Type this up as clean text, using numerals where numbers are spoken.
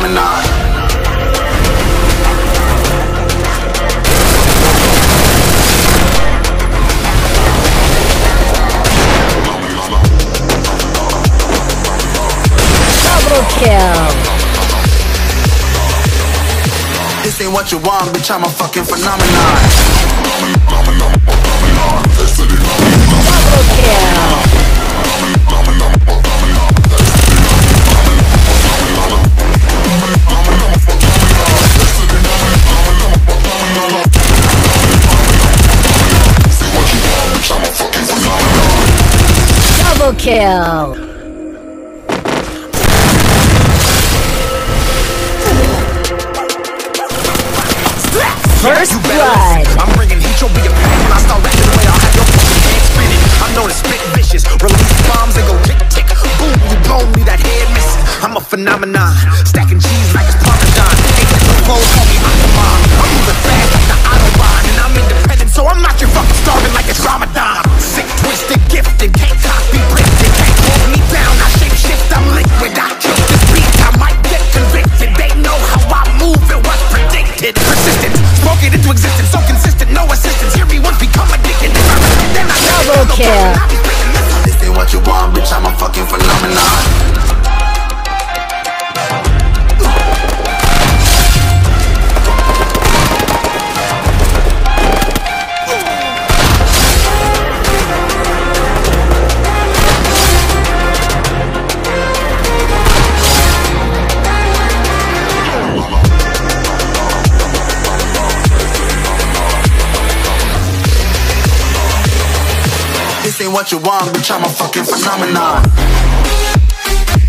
phenomenon. Double kill. This ain't what you want, bitch, I'm a fucking phenomenon. Double kill. Double kill. First blood. I'm bringing heat, you'll be a pain. When I start rapping away, I'll have your fucking head spinning. I'm known to spit vicious, release bombs and go tick tick. Boom, you blow me, that head missing. I'm a phenomenon, stacking cheese like it's Parmesan. Ain't like the clothes, call me Aquaman. I'm moving fast like the Autobahn, and I'm independent, so I'm not your fucking starving like it's Ramadan. Sick, twisted, gifted, can't copy, printed, can't hold me down. I shape shift, I'm liquid, I kill this beat. I might get convicted. They know how I move, it was predicted. Persistent, spoke it into existence, so consistent, no assistance. Hear me once, become addicted. If I rap, then I Double kill. This ain't what you want, bitch, I'm a fucking phenomenon. This ain't what you want, bitch, I'm a fucking phenomenon.